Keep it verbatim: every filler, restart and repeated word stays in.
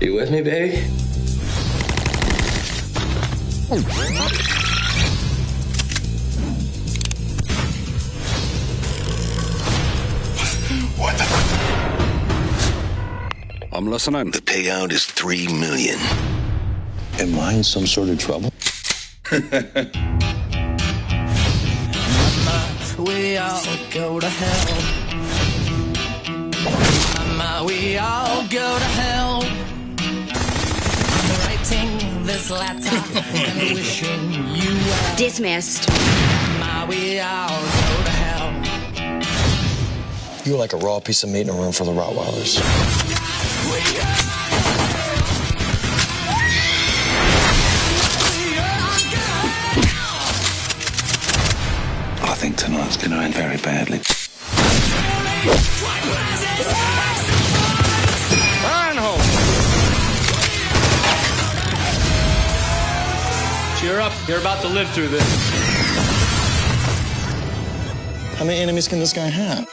You with me, baby? What the? I'm listening. The payout is three million. Am I in some sort of trouble? We all go to hell. Mama, we all go to hell. I'm writing this letter and wishing you well. Dismissed. Mama, we all go to hell. You're like a raw piece of meat in a room full of Rottweilers. I think tonight's going to end very badly. Reinhold! Cheer up. You're about to live through this. How many enemies can this guy have?